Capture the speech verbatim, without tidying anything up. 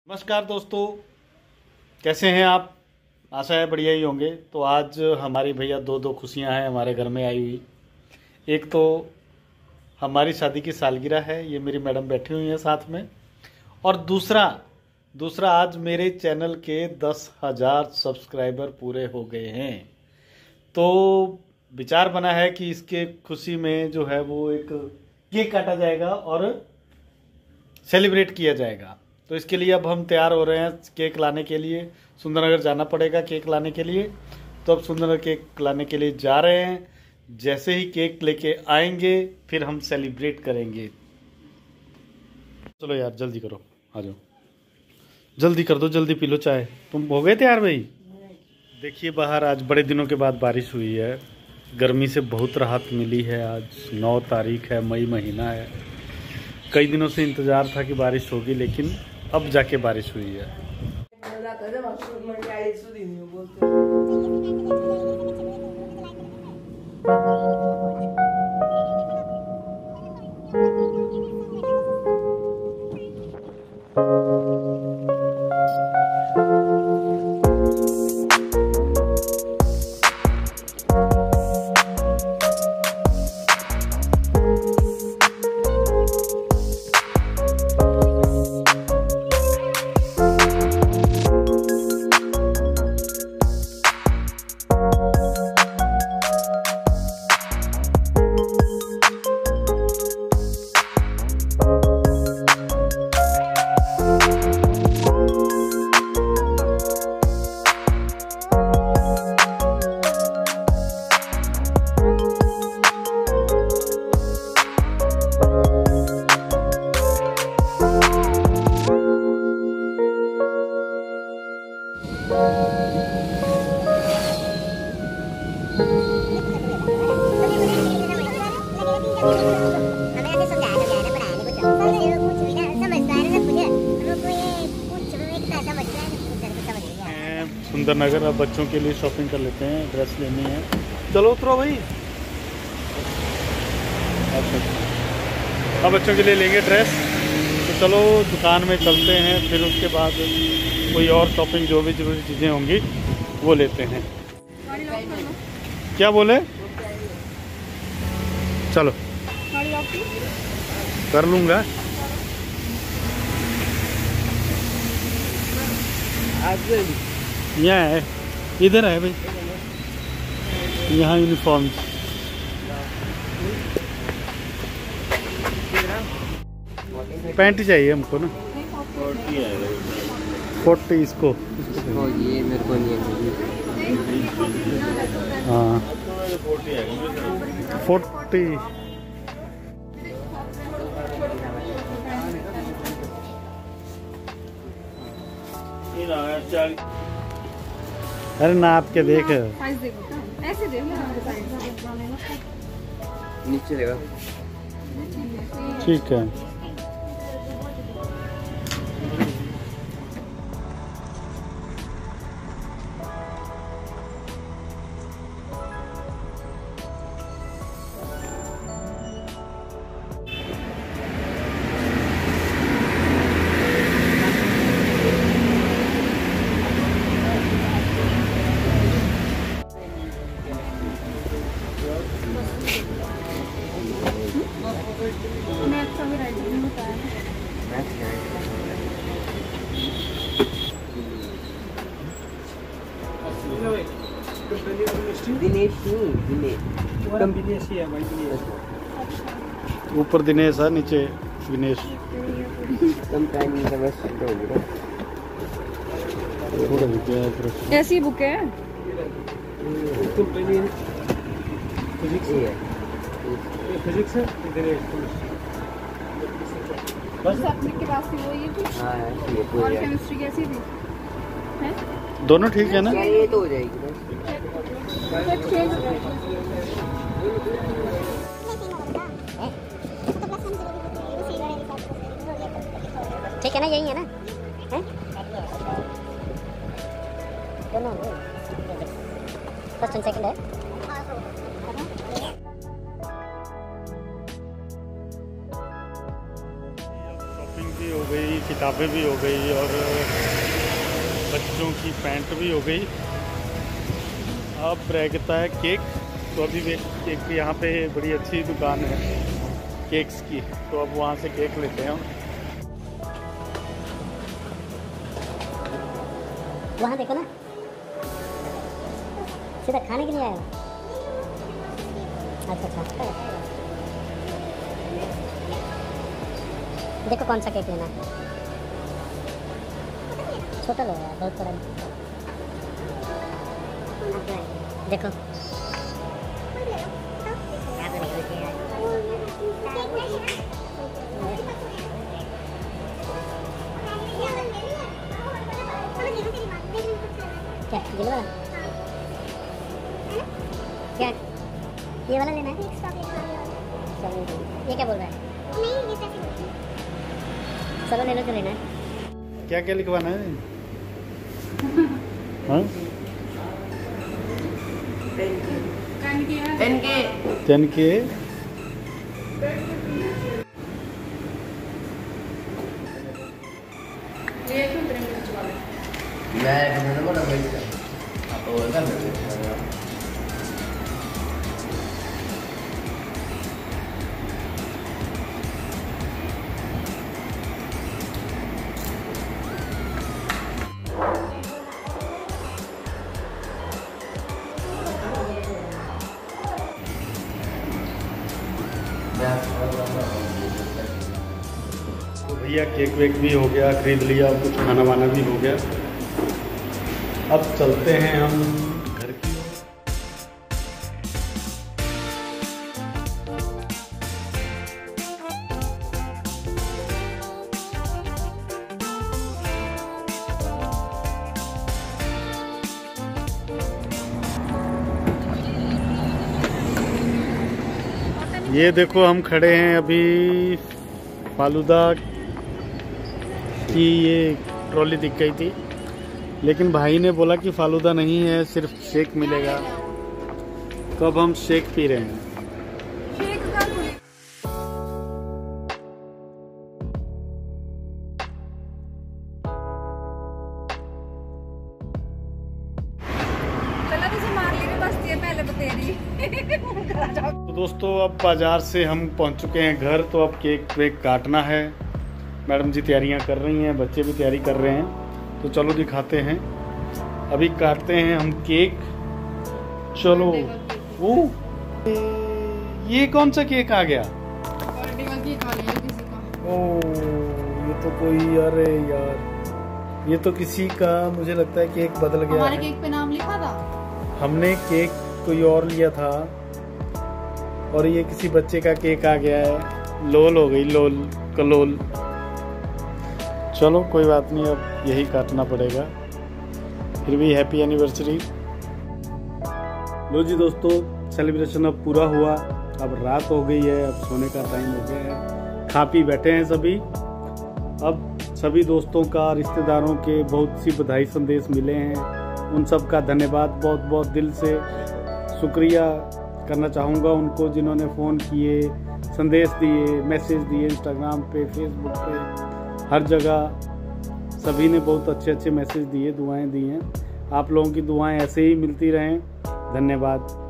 नमस्कार दोस्तों, कैसे हैं आप? आशा है बढ़िया ही होंगे। तो आज हमारी भैया दो दो खुशियां हैं हमारे घर में आई हुई। एक तो हमारी शादी की सालगिरह है, ये मेरी मैडम बैठी हुई हैं साथ में। और दूसरा दूसरा आज मेरे चैनल के दस हजार सब्सक्राइबर पूरे हो गए हैं। तो विचार बना है कि इसके खुशी में जो है वो एक केक काटा जाएगा और सेलिब्रेट किया जाएगा। तो इसके लिए अब हम तैयार हो रहे हैं केक लाने के लिए। सुंदरनगर जाना पड़ेगा केक लाने के लिए। तो अब सुंदरनगर केक लाने के लिए जा रहे हैं। जैसे ही केक लेके आएंगे फिर हम सेलिब्रेट करेंगे। चलो यार जल्दी करो, आ जाओ, जल्दी कर दो, जल्दी पी लो चाय। तुम हो गए तैयार भाई? देखिए बाहर आज बड़े दिनों के बाद बारिश हुई है। गर्मी से बहुत राहत मिली है। आज नौ तारीख है, मई महीना है। कई दिनों से इंतज़ार था कि बारिश होगी, लेकिन अब जाके बारिश हुई है। सुंदरनगर अब बच्चों के लिए शॉपिंग कर लेते हैं, ड्रेस लेनी है। चलो उतरो भाई। अच्छा, अब बच्चों के लिए लेंगे ड्रेस। तो चलो दुकान में चलते हैं, फिर उसके बाद कोई और शॉपिंग जो भी जरूरी चीज़ें होंगी वो लेते हैं। क्या बोले? चलो कर लूँगा। यहाँ है, इधर है भाई, यहाँ यूनिफॉर्म। पैंट चाहिए हमको ना। फोर्टी इसको। ये मेरे को नहीं है। हाँ फोर्टी। अरे नाप के देख, ऐसे देख, नीचे देगा। ठीक है। दिनेश नहीं, दिनेश ही है भाई, दिनेश। ऊपर दिनेश है, नीचे विनेश। कम टाइम में बस थोड़ा बुक है, ऐसी बुक है। तो पहले फिजिक्स है, ये फिजिक्स है, दिनेश बस अपने के पास थी वो, ये थी। हां ये तो और केमिस्ट्री कैसी थी? हैं? दोनों ठीक है ना? ये तो हो जाएगी बस। ठीक है ना, यही है ना? हैं? दोनों फर्स्ट एंड सेकंड है। शॉपिंग भी हो गई, किताबें भी हो गई और बच्चों की पैंट भी हो गई। अब रहता है केक। तो अभी वे केक यहाँ पे बड़ी अच्छी दुकान है केक्स की, तो अब वहाँ से केक लेते हैं हम। वहाँ देखो ना, सीधा खाने के लिए आया। अच्छा अच्छा, देखो कौन सा केक लेना है। छोटा लो यार, बहुत बड़ा देखो। क्या ये वाला? क्या ये वाला लेना है? ये क्या बोल रहा है? चलो ले लो जो लेना है। क्या क्या लिखवाना है? हाँ? टेन के टेन के मैं बोला भाई तो कर तो भैया केक वेक भी हो गया, खरीद लिया, कुछ खाना वाना भी हो गया। अब चलते हैं हम घर की ओर। ये देखो हम खड़े हैं अभी फालूदा की, ये ट्रॉली दिख गई थी, लेकिन भाई ने बोला कि फालूदा नहीं है, सिर्फ शेक मिलेगा। तो अब हम शेक पी रहे हैं। चला तुझे मार लेके बसती है पहले तो तेरी। तो दोस्तों अब बाजार से हम पहुंच चुके हैं घर। तो अब केक वेक काटना है। मैडम जी तैयारियां कर रही हैं, बच्चे भी तैयारी कर रहे हैं। तो चलो दिखाते हैं, अभी काटते हैं हम केक। चलो। वो ये कौन सा केक आ गया? बर्थडे का केक आ गया किसी का। ओ ये तो कोई, अरे यार ये तो किसी का, मुझे लगता है केक बदल गया हमारे है। केक पे नाम लिखा था। हमने केक कोई और लिया था और ये किसी बच्चे का केक आ गया है। लोल हो गई, लोल कलोल। चलो कोई बात नहीं, अब यही काटना पड़ेगा। फिर भी हैप्पी एनिवर्सरी। लो जी दोस्तों, सेलिब्रेशन अब पूरा हुआ। अब रात हो गई है, अब सोने का टाइम हो गया है। खा पी बैठे हैं सभी। अब सभी दोस्तों का, रिश्तेदारों के बहुत सी बधाई संदेश मिले हैं। उन सब का धन्यवाद, बहुत बहुत दिल से शुक्रिया करना चाहूँगा उनको, जिन्होंने फ़ोन किए, संदेश दिए, मैसेज दिए, इंस्टाग्राम पे, फेसबुक पे, हर जगह सभी ने बहुत अच्छे अच्छे मैसेज दिए, दुआएं दी हैं। आप लोगों की दुआएं ऐसे ही मिलती रहें। धन्यवाद।